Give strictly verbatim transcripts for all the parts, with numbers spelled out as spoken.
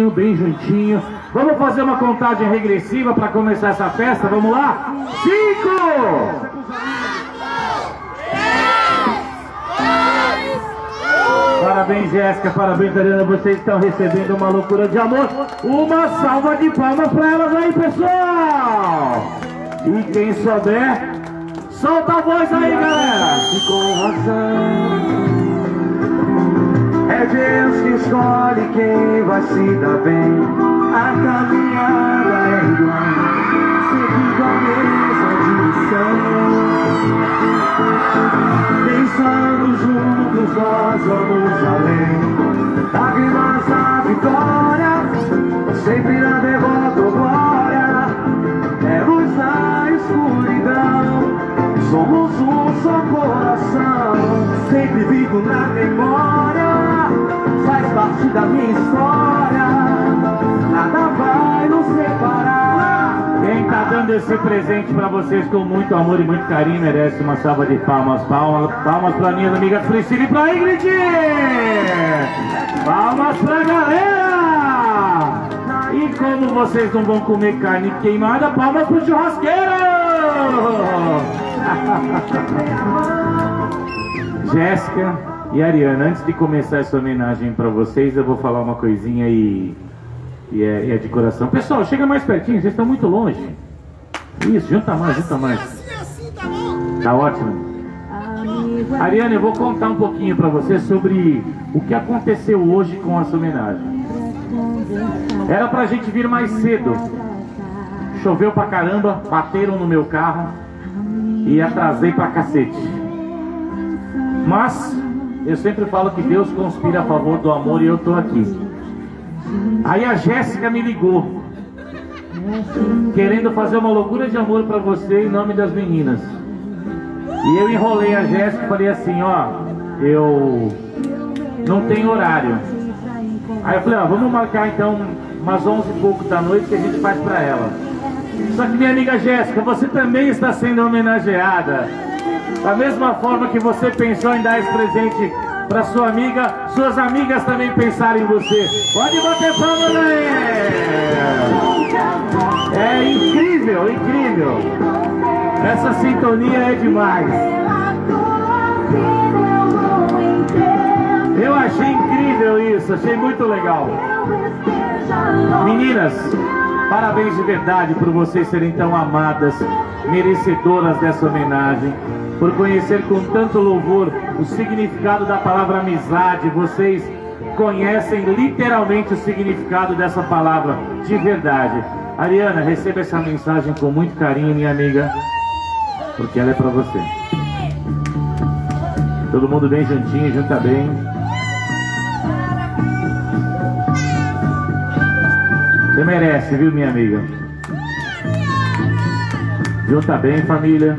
juntinho, bem juntinho. Vamos fazer uma contagem regressiva para começar essa festa, vamos lá? Cinco! Parabéns, Jéssica, parabéns, Ariana, vocês estão recebendo uma loucura de amor. Uma salva de palmas para elas aí, pessoal! E quem souber, solta a voz aí, galera! E com razão, é Deus que escolhe quem vai se dar bem. A caminhada é igual, seguindo a mesma direção. Pensando juntos nós vamos além. Lágrimas na vitória, sempre na derrota ou glória. É luz na escuridão, somos um só coração. Sempre vivo na memória, faz parte da minha história. Nada vai nos separar. Quem tá dando esse presente pra vocês com muito amor e muito carinho merece uma salva de palmas. Palmas, palmas pra minhas amigas Priscila e pra Ingrid. Palmas pra galera. E como vocês não vão comer carne queimada, palmas pro churrasqueiro. Jéssica e Ariana, antes de começar essa homenagem pra vocês, eu vou falar uma coisinha e... E é, e é de coração. Pessoal, chega mais pertinho, vocês estão muito longe. Isso, junta mais, junta mais. Tá ótimo. Ariana, eu vou contar um pouquinho pra você sobre o que aconteceu hoje com essa homenagem. Era pra gente vir mais cedo. Choveu pra caramba, bateram no meu carro e atrasei pra cacete. Mas eu sempre falo que Deus conspira a favor do amor e eu tô aqui. Aí a Jéssica me ligou, querendo fazer uma loucura de amor pra você em nome das meninas. E eu enrolei a Jéssica e falei assim, ó, eu não tenho horário. Aí eu falei, ó, vamos marcar então umas onze e pouco da noite que a gente faz pra ela. Só que minha amiga Jéssica, você também está sendo homenageada. Da mesma forma que você pensou em dar esse presente para sua amiga, suas amigas também pensarem em você. Pode bater palmas aí! É incrível, incrível! Essa sintonia é demais! Eu achei incrível isso, achei muito legal! Meninas, parabéns de verdade por vocês serem tão amadas, merecedoras dessa homenagem. Por conhecer com tanto louvor o significado da palavra amizade. Vocês conhecem literalmente o significado dessa palavra, de verdade. Ariana, receba essa mensagem com muito carinho, minha amiga, porque ela é pra você. Todo mundo bem juntinho, junta bem. Você merece, viu, minha amiga? Junta bem, família.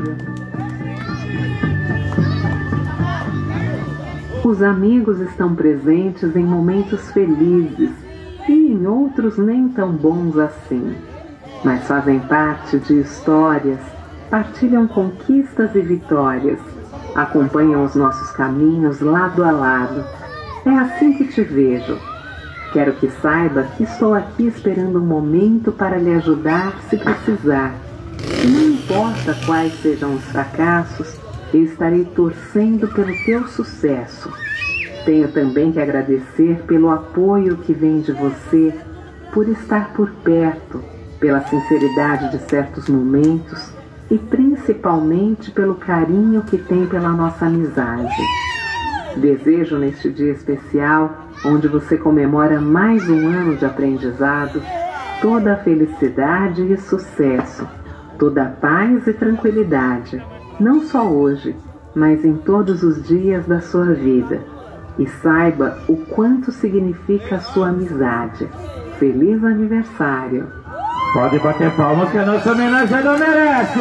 Os amigos estão presentes em momentos felizes e em outros nem tão bons assim, mas fazem parte de histórias, partilham conquistas e vitórias, acompanham os nossos caminhos lado a lado. É assim que te vejo. Quero que saiba que estou aqui esperando um momento para lhe ajudar se precisar. E não importa quais sejam os fracassos, eu estarei torcendo pelo teu sucesso. Tenho também que agradecer pelo apoio que vem de você, por estar por perto, pela sinceridade de certos momentos e principalmente pelo carinho que tem pela nossa amizade. Desejo neste dia especial, onde você comemora mais um ano de aprendizado, toda a felicidade e sucesso, toda a paz e tranquilidade, não só hoje, mas em todos os dias da sua vida. E saiba o quanto significa a sua amizade. Feliz aniversário! Pode bater palmas que a nossa homenageada merece!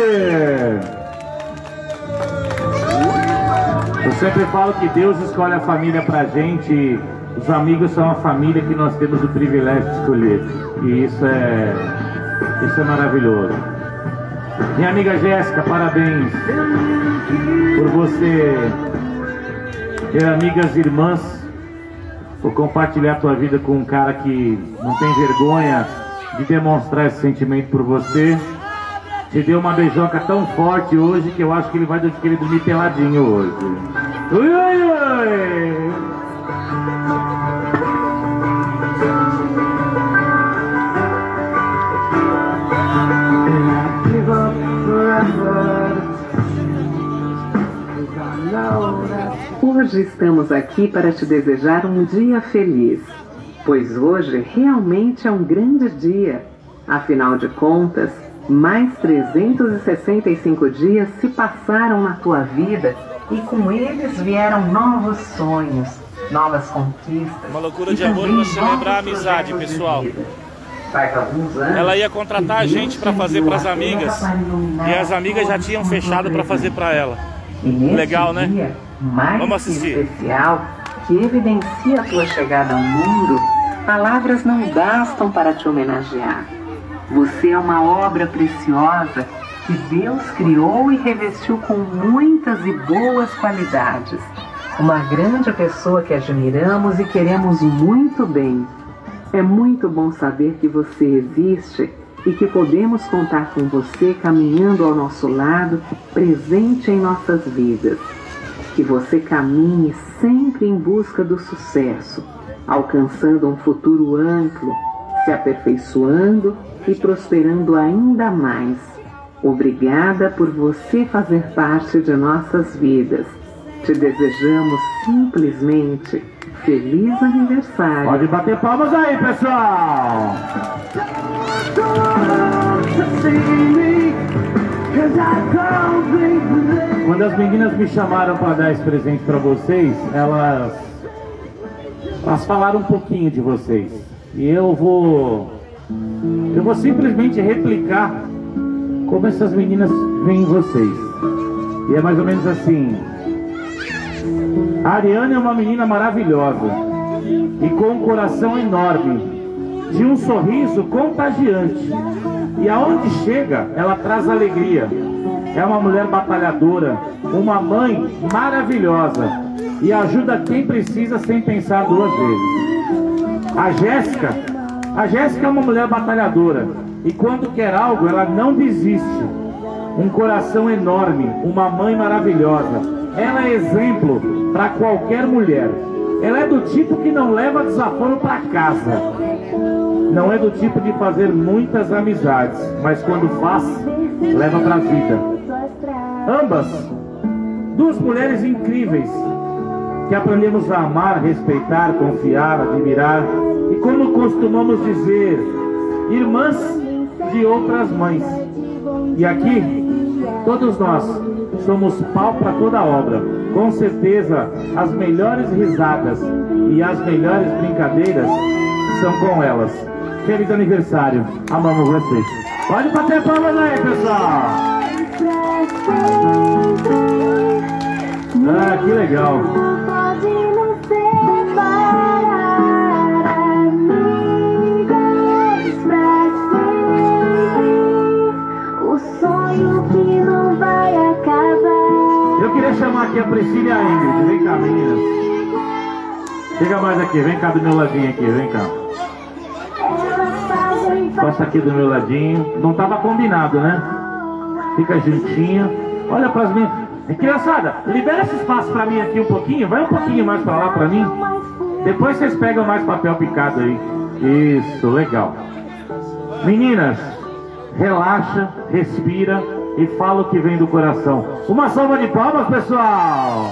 Eu sempre falo que Deus escolhe a família pra gente. Os amigos são a família que nós temos o privilégio de escolher. E isso é, isso é maravilhoso. Minha amiga Jéssica, parabéns por você ter amigas irmãs por compartilhar a tua vida com um cara que não tem vergonha de demonstrar esse sentimento por você. Te deu uma beijoca tão forte hoje que eu acho que ele vai querer dormir peladinho hoje. Ui, ui, ui! Hoje estamos aqui para te desejar um dia feliz, pois hoje realmente é um grande dia. Afinal de contas, mais trezentos e sessenta e cinco dias se passaram na tua vida e com eles vieram novos sonhos, novas conquistas. Uma loucura de amor para celebrar a amizade, pessoal. Ela ia contratar a gente para fazer para as amigas e as amigas já tinham fechado para fazer para ela. Legal, né? Mais Vamos assistir. Especial, que evidencia a tua chegada ao mundo, palavras não bastam para te homenagear. Você é uma obra preciosa que Deus criou e revestiu com muitas e boas qualidades. Uma grande pessoa que admiramos e queremos muito bem. É muito bom saber que você existe e que podemos contar com você caminhando ao nosso lado, presente em nossas vidas. Que você caminhe sempre em busca do sucesso, alcançando um futuro amplo, se aperfeiçoando e prosperando ainda mais. Obrigada por você fazer parte de nossas vidas. Te desejamos simplesmente feliz aniversário. Pode bater palmas aí, pessoal! Quando as meninas me chamaram para dar esse presente para vocês, elas, elas falaram um pouquinho de vocês. E eu vou, eu vou simplesmente replicar como essas meninas veem vocês. E é mais ou menos assim. A Ariana é uma menina maravilhosa e com um coração enorme, de um sorriso contagiante. E aonde chega, ela traz alegria. É uma mulher batalhadora, uma mãe maravilhosa e ajuda quem precisa sem pensar duas vezes. A Jéssica, a Jéssica é uma mulher batalhadora e quando quer algo, ela não desiste. Um coração enorme, uma mãe maravilhosa. Ela é exemplo para qualquer mulher. Ela é do tipo que não leva desaforo para casa. Não é do tipo de fazer muitas amizades, mas quando faz, leva para a vida. Ambas, duas mulheres incríveis, que aprendemos a amar, respeitar, confiar, admirar, e como costumamos dizer, irmãs de outras mães. E aqui, todos nós somos pau para toda obra. Com certeza, as melhores risadas e as melhores brincadeiras são com elas. Feliz aniversário, amamos vocês. Pode bater palmas aí, pessoal. Ah, que legal. Eu queria chamar aqui a Priscila e a Ingrid. Vem cá, meninas. Chega mais aqui, vem cá do meu ladinho aqui, vem cá. Passa aqui do meu ladinho. Não estava combinado, né? Fica juntinho. Olha para as minhas. Criançada, libera esse espaço para mim aqui um pouquinho. Vai um pouquinho mais para lá para mim. Depois vocês pegam mais papel picado aí. Isso, legal. Meninas, relaxa, respira e fala o que vem do coração. Uma salva de palmas, pessoal!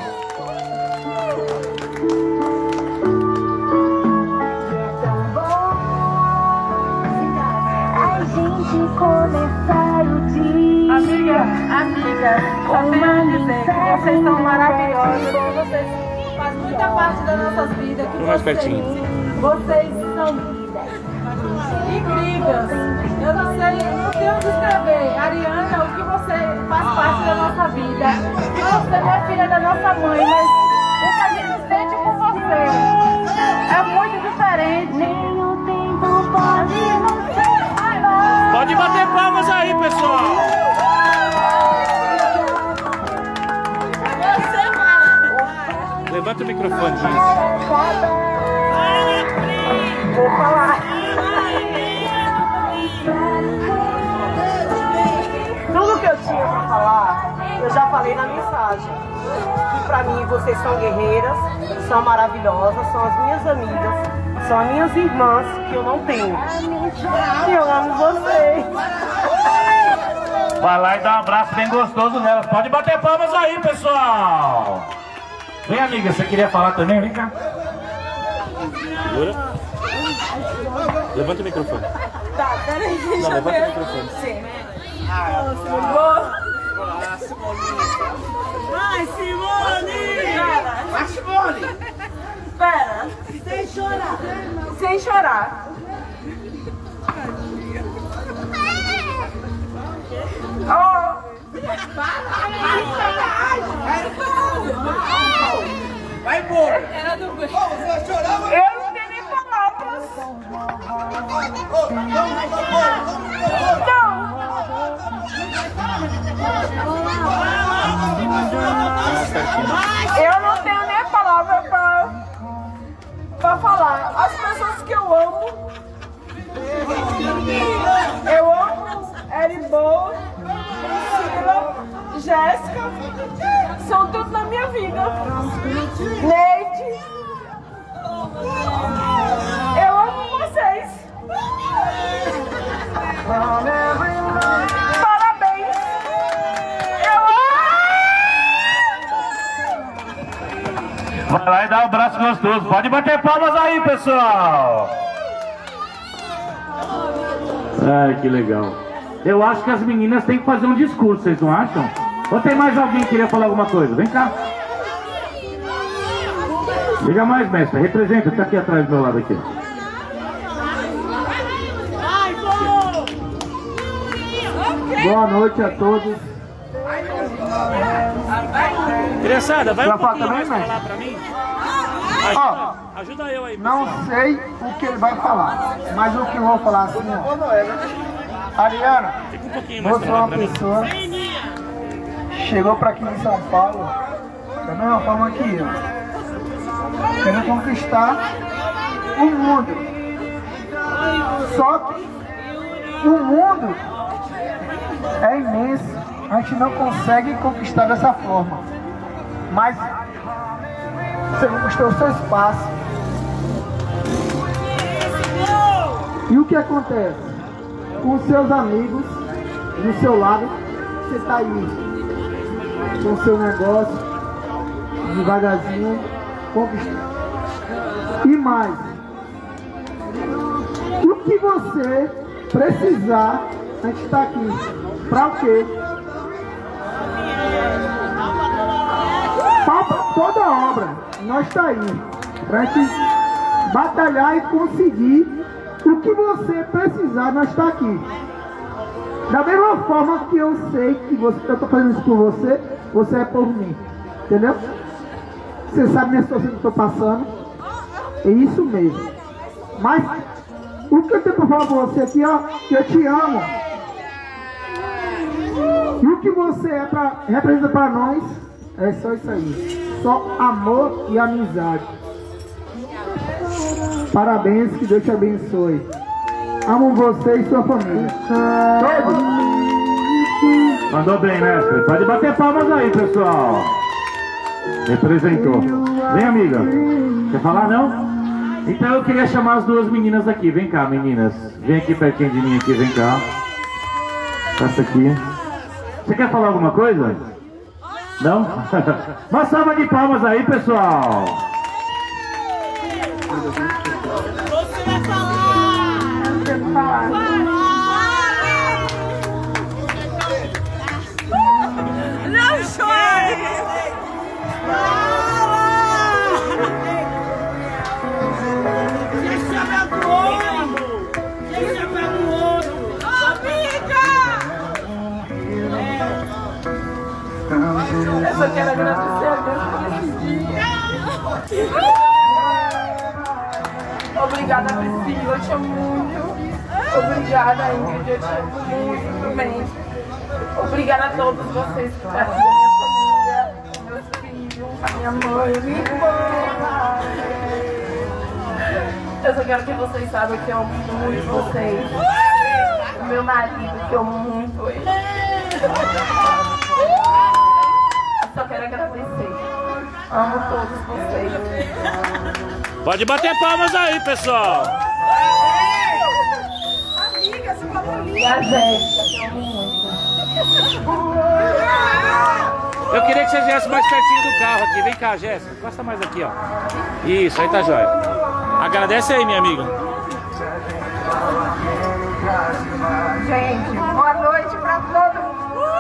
Começar o dia. Amiga, amiga, só tenho a dizer que vocês são maravilhosas, vocês fazem muita parte das nossas vidas. Que mais vocês, pertinho. Vocês são incríveis. Eu não sei, eu não sei onde escrever. Ariana, o que você faz parte da nossa vida. Você é filha da nossa mãe, mas o que a gente sente com você é muito diferente. Nem o tempo pode não ser. Pode bater palmas aí, pessoal! Levanta o microfone, gente. Vou falar. Tudo que eu tinha pra falar, eu já falei na mensagem. Que pra mim vocês são guerreiras, são maravilhosas, são as minhas amigas, são as minhas irmãs que eu não tenho. E eu amo vocês. Vai lá e dá um abraço bem gostoso nelas. Pode bater palmas aí, pessoal. Vem, amiga, você queria falar também? Vem cá. Segura. Levanta o microfone. Tá, peraí, deixa Não, eu levanta ver. o microfone. Sim. Simone! Vai, Simone! Vai, Simone! Espera! Sem chorar! Sem chorar! Oh! Vai embora! Eu não tenho nem palavras! Não! Eu não tenho nem palavra pra, pra falar. As pessoas que eu amo, eu amo Eriboa, Priscila, Jéssica, são tudo na minha vida. Neide, eu amo vocês. Parabéns. Eu amo. Vai lá e dá um abraço gostoso. Pode bater palmas aí, pessoal. Ai, que legal. Eu acho que as meninas têm que fazer um discurso, vocês não acham? Ou tem mais alguém que queria falar alguma coisa? Vem cá. Liga mais, mestre. Representa, tá aqui atrás do meu lado aqui. Boa noite a todos. Criançada, vai um Vai falar pouquinho também, mais pra mestre? lá pra mim. Ajuda, ajuda eu aí, Não pessoal. sei o que ele vai falar, mas o que eu vou falar assim, ó. Ariana, Fica um pouquinho mais você é pra lá uma pra mim. pessoa que chegou pra aqui em São Paulo da mesma forma que eu, querendo conquistar o mundo. Só que o mundo é imenso, a gente não consegue conquistar dessa forma. Mas você conquistou o seu espaço. E o que acontece? Com seus amigos do seu lado, você está aí com o seu negócio, devagarzinho, conquistando. E mais, o que você precisar, a gente está aqui. Para o quê? Para toda a obra, nós está aí. Para a gente batalhar e conseguir o que você precisar, nós está aqui. Da mesma forma que eu sei que você, eu estou fazendo isso por você, você é por mim. Entendeu? Você sabe minha situação que eu estou passando. É isso mesmo. Mas o que eu tenho para falar para você aqui, ó, que eu te amo. E o que você é pra, representa para nós é só isso aí. Só amor e amizade. Parabéns, que Deus te abençoe. Amo você e sua família. Todos. Mandou bem, mestre. Pode bater palmas aí, pessoal. Representou. Vem, amiga. Quer falar, não? Então eu queria chamar as duas meninas aqui. Vem cá, meninas. Vem aqui pertinho de mim aqui, vem cá. Passa aqui. Você quer falar alguma coisa? Não? Uma salva de palmas aí, pessoal. Você vai falar! Eu tenho que falar. Não chore! Deixa eu ver pro ouro! Deixa eu ver pro ouro! Amiga! Eu só quero agradecer a Deus por esse dia. Obrigada, Priscila, eu te amo muito. Obrigada, Ingrid, eu te amo muito também. Obrigada a todos vocês que estão aqui, a minha família, meus filhos, a minha mãe, minha irmã. Eu só quero que vocês saibam que eu amo muito vocês. O meu marido, que eu amo muito ele. Eu só quero agradecer. Amo todos vocês. Pode bater palmas aí, pessoal. Amiga, você falou lindo. E a Jéssica, que eu amo muito. Eu queria que você viesse mais pertinho do carro aqui. Vem cá, Jéssica. Encosta mais aqui, ó. Isso, aí tá jóia. Agradece aí, minha amiga. Gente, boa noite pra todo mundo.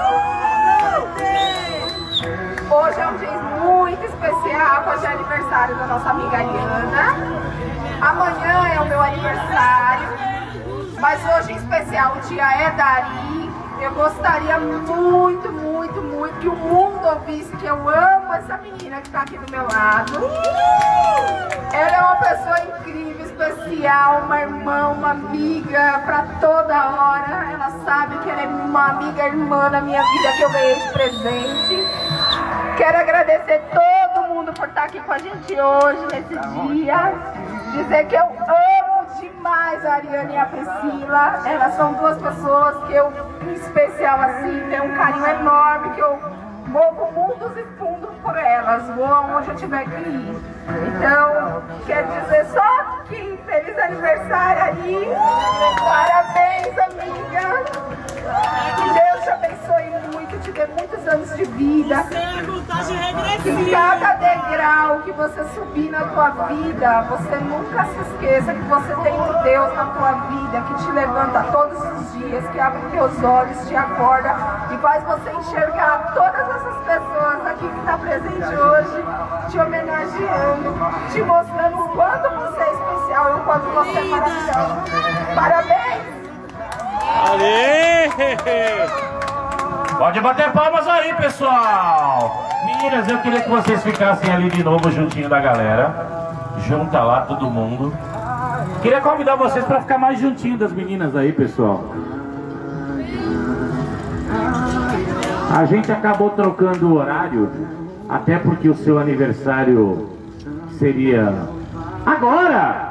Hoje é um dia muito especial, hoje é aniversário da nossa amiga Ariana. Amanhã é o meu aniversário, mas hoje em especial o dia é da Ari. Eu gostaria muito, muito, muito que o mundo ouvisse que eu amo essa menina que tá aqui do meu lado. Ela é uma pessoa incrível, especial, uma irmã, uma amiga pra toda hora. Ela sabe que ela é uma amiga irmã na minha vida que eu ganhei de presente. Quero agradecer todo mundo por estar aqui com a gente hoje, nesse dia. Dizer que eu amo demais a Ariana e a Priscila. Elas são duas pessoas que eu, em especial assim, tenho um carinho enorme, que eu movo mundos e fundos por elas. Vou aonde eu tiver que ir. Então, quero dizer só que feliz aniversário aí. Parabéns, amiga. Que Deus te abençoe muito, te dê muitos anos de vida. Que cada degrau que você subir na tua vida, você nunca se esqueça que você tem um Deus na tua vida que te levanta todos os dias, que abre teus olhos, te acorda e faz você enxergar todas essas pessoas aqui que estão presentes hoje, te homenageando, te mostrando o quanto você é especial e o quanto você é maravilhoso. Parabéns! Aê! Pode bater palmas aí, pessoal! Meninas, eu queria que vocês ficassem ali de novo juntinho da galera. Junta lá todo mundo. Queria convidar vocês para ficar mais juntinho das meninas aí, pessoal. A gente acabou trocando o horário, até porque o seu aniversário seria agora!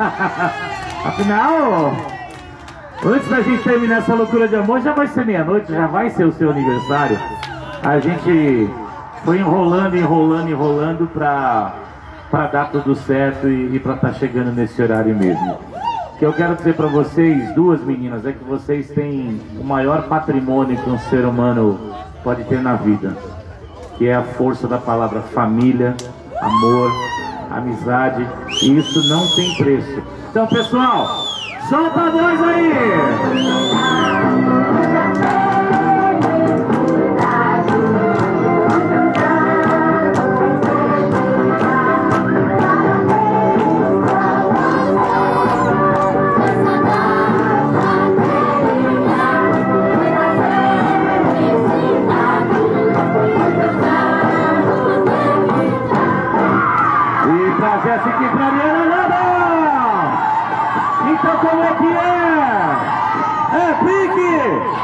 Afinal, antes da gente terminar essa loucura de amor, já vai ser meia-noite, já vai ser o seu aniversário. A gente foi enrolando, enrolando, enrolando pra, pra dar tudo certo e, e pra estar tá chegando nesse horário mesmo. O que eu quero dizer pra vocês, duas meninas, é que vocês têm o maior patrimônio que um ser humano pode ter na vida, que é a força da palavra família, amor, amizade, e isso não tem preço. Então, pessoal, solta a voz aí! E pra Jéssica e pra Ariana, nada! Então como é que é? É pique!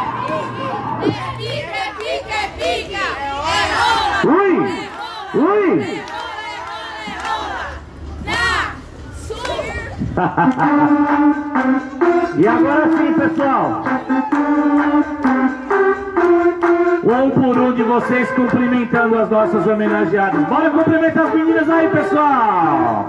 Pica, pica, pica! É rola! Ui! Ui! É rola! Na sua! E agora sim, pessoal! Um por um de vocês cumprimentando as nossas homenageadas. Bora cumprimentar as meninas aí, pessoal!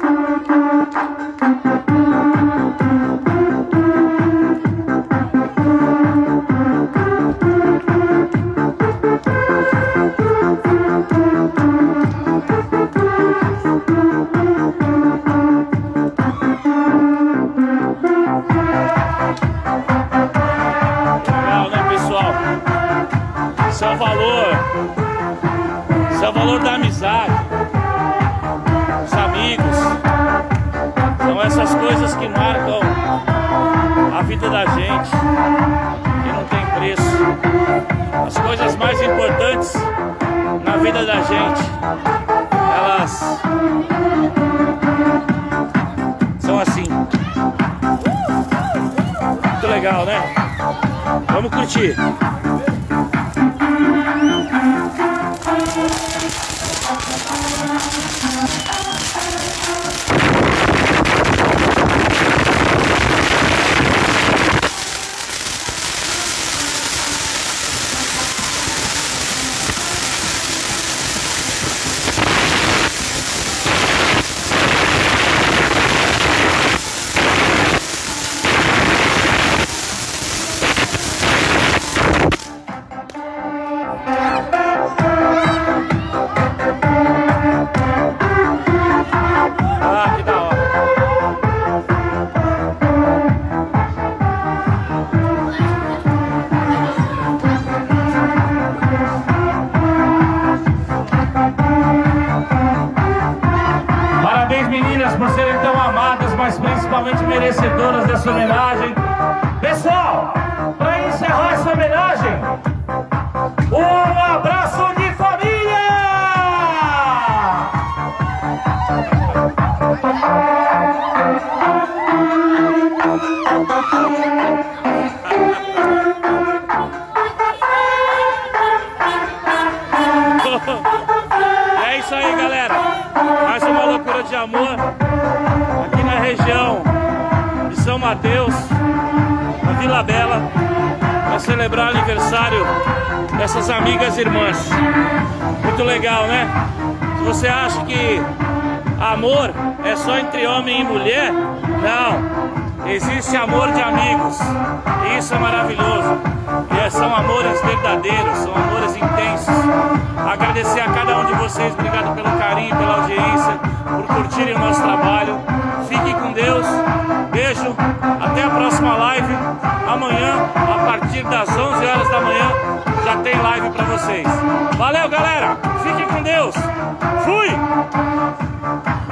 Legal, né, pessoal? Isso é o valor. Isso é o valor da amizade. Os amigos. São essas coisas que marcam a vida da gente. E não tem preço. As coisas mais importantes na vida da gente, elas são assim. Muito legal, né? Vamos curtir. essa homenagem. Pessoal, para encerrar essa homenagem, um abraço de família! É isso aí, galera. Mais uma loucura de amor aqui na região de São Mateus, na Vila Bela, para celebrar o aniversário dessas amigas irmãs. Muito legal, né? Se você acha que amor é só entre homem e mulher, não. Existe amor de amigos, e isso é maravilhoso. E são amores verdadeiros, são amores intensos. Agradecer a cada um de vocês, obrigado pelo carinho, pela audiência, por curtirem o nosso trabalho. Fiquem com Deus, beijo, até a próxima live. Amanhã, a partir das onze horas da manhã, já tem live pra vocês. Valeu, galera, fiquem com Deus, fui!